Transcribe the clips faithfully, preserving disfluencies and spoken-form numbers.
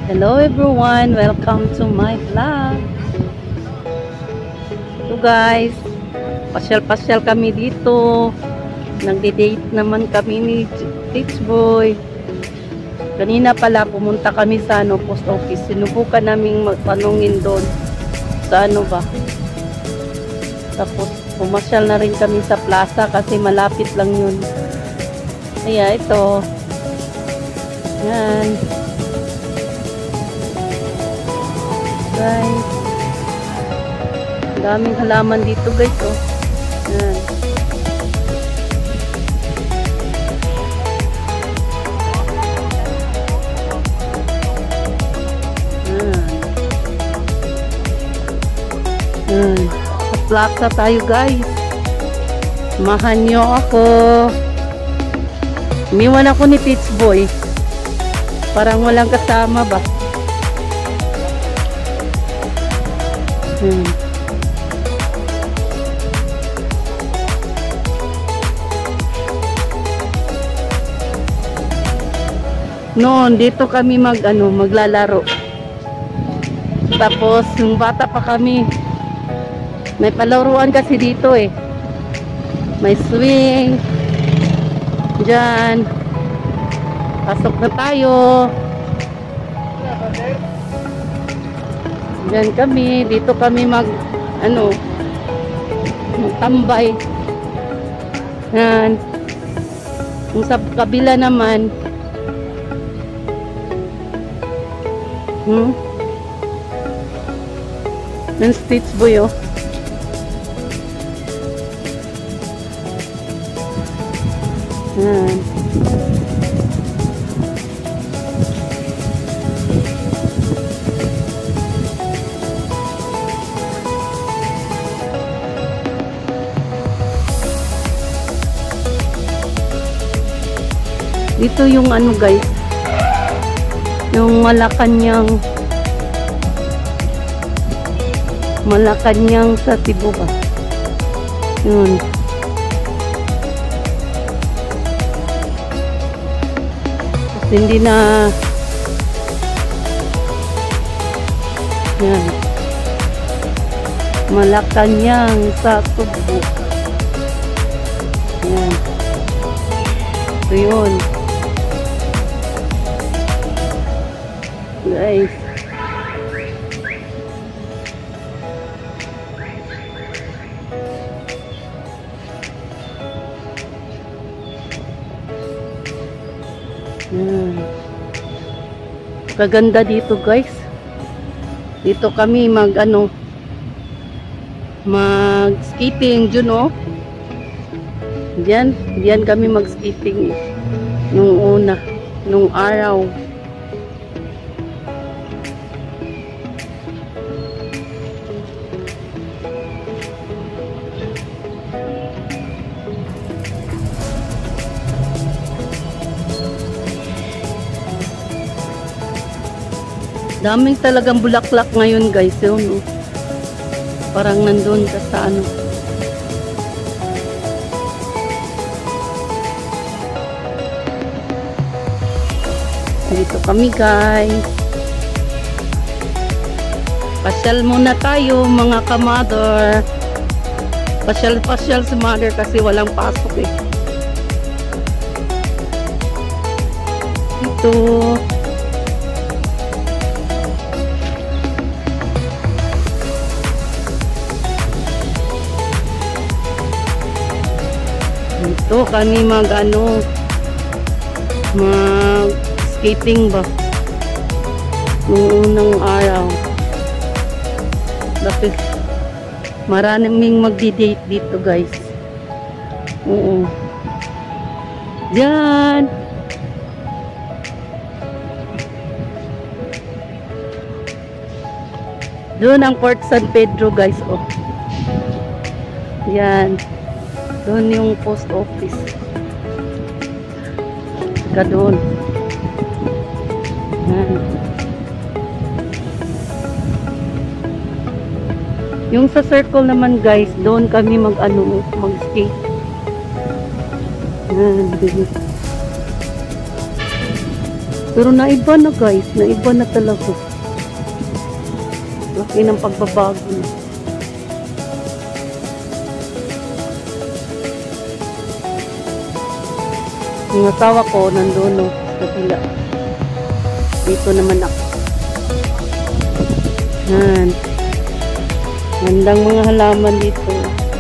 Hello everyone, welcome to my vlog. So guys, pasyal-pasyal kami dito. Nagde-date naman kami ni Teach Boy. Kanina pala pumunta kami sa ano, post office. Sinubukan naming magtanungin doon sa ano ba. Tapos pumasyal na rin kami sa plaza kasi malapit lang yun. Kaya ito. Yan. Guys, daming halaman dito guys, oh. Yan. Yan. Yan. Sa plaza tayo guys. Samahan nyo ako. Umiwan ako ni Teach Boy. Parang walang kasama ba? Hmm. Noon dito kami mag ano, maglalaro. Tapos nung bata pa kami, may palaruan kasi dito eh. May swing. Diyan. Pasok na tayo. Diyan kami, dito kami mag ano, magtambay. Yan. Kung sa kabila naman, hmm? Ng Teach Boy, oh. Yan. Dito yung ano guys, yung Malacanang Malacanang sa Cebu ba? Yun. Tapos hindi na yan. Malacanang sa Cebu. Yan. Ito yun. Guys, yan. Kaganda dito guys. Dito kami mag ano, mag skating dyan, oh. Diyan, diyan kami mag skating nung una, nung araw. Daming talagang bulaklak ngayon guys, yun, no? Parang nandun ka sa ano. Dito kami guys. Pasyal muna tayo mga ka-mother. Pasyal-pasyal si mother kasi walang pasok eh. Ito. Ito kami mag ano, mag skating ba noong unang araw. Dapat maraming magdi-date dito guys. Oo. Diyan. Doon ang Port San Pedro guys, oh. Yan. Doon yung post office. Ka doon. Yan. Yung sa circle naman guys, doon kami mag ano, mag skate. Yan. Pero naiba na guys, naiba na talaga. Laki ng pagbabago na. Yung asawa ko nandun no, sa kabila. Dito naman ako. Yan. Gandang mga halaman dito.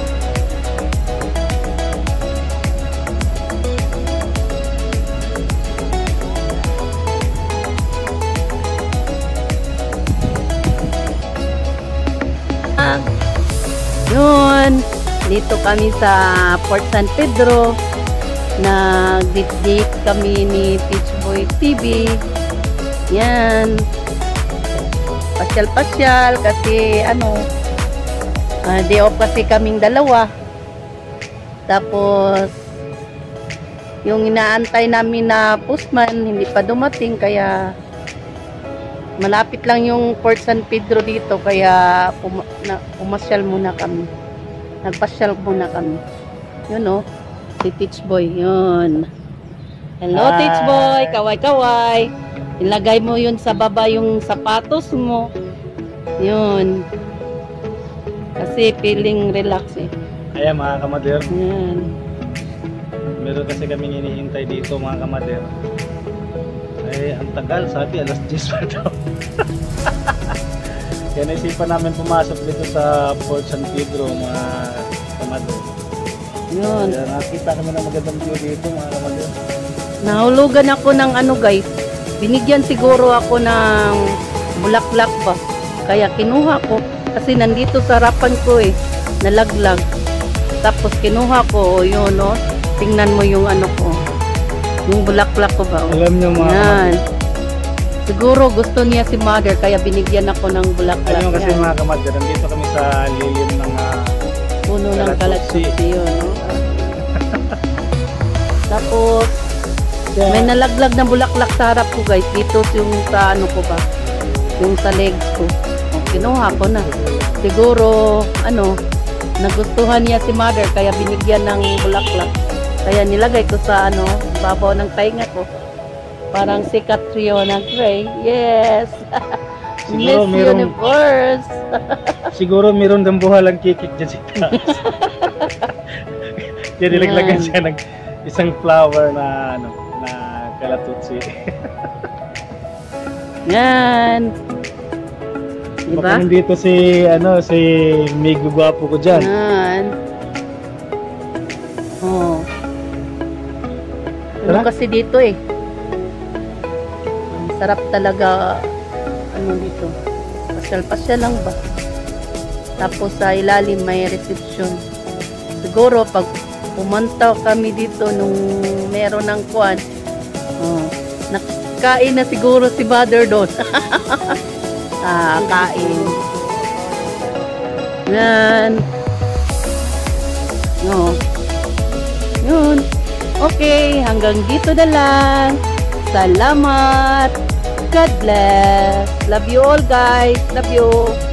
Ah, yun. Dito kami sa Port San Pedro. Nag-date kami ni Teach Boy T V. Yan. Pasyal-pasyal kasi ano, uh, day off kasi kaming dalawa. Tapos yung inaantay namin na postman hindi pa dumating, kaya malapit lang yung Port San Pedro dito, kaya pum na, pumasyal muna kami. Nagpasyal muna kami. Yun o. Si Teach Boy, yun. Hello, Hi. Teach Boy. Kaway-kaway. Ilagay mo yun sa baba yung sapatos mo. Yun. Kasi feeling relax eh. Ayan mga kamader, Yan. meron kasi kaming hinihintay dito mga kamader. Ay, ang tagal, sabi alas diyes pa daw. Kaya naisipan namin pumasok dito sa Port San Pedro mga kamader. Yun. Kaya nakita kami ng magandang view dito mga kamader. Nahulugan ako ng ano guys. Binigyan siguro ako ng bulaklak ba. Kaya kinuha ko. Kasi nandito sa harapan ko eh. Nalaglag. Tapos kinuha ko. O yun no. Tingnan mo yung ano ko. Yung bulaklak ko ba. Alam niyo mga Yan. kamader. Siguro gusto niya si mother. Kaya binigyan ako ng bulaklak. Alam niyo kasi Yan. mga kamader, nandito kami sa lilim ng uh, Puno ng Kalatutsi. kalatutsi yun. No? Tapos may nalaglag na bulaklak sa harap ko guys. Dito yung sa ano ko ba. Yung sa legs ko. O, kinuha ko na. Siguro ano, nagustuhan niya si mother kaya binigyan ng bulaklak. Kaya nilagay ko sa ano, babaw ng tainga ko. Parang sikat trio na gray. Yes! Siguro Miss merong- Universe! siguro meron ng buhalang kikik dyan sa taas. Kaya nilaglagan Yan. siya ng isang flower na ano, na kalatutsi. Yan! Baka Diba? nandito si ano si Migo Gwapo ko diyan. Yan. Oh. Ano Tara. kasi dito eh. Ang sarap talaga ano dito. Pasyal-pasyal lang ba? Tapos sa ilalim may reception. Siguro pag pumunta kami dito nung meron ng kuwan, oh, nakain na siguro si mother doon. Ah, kain. Yan. No. Yun. Okay, hanggang dito na lang. Salamat. God bless. Love you all guys. Love you.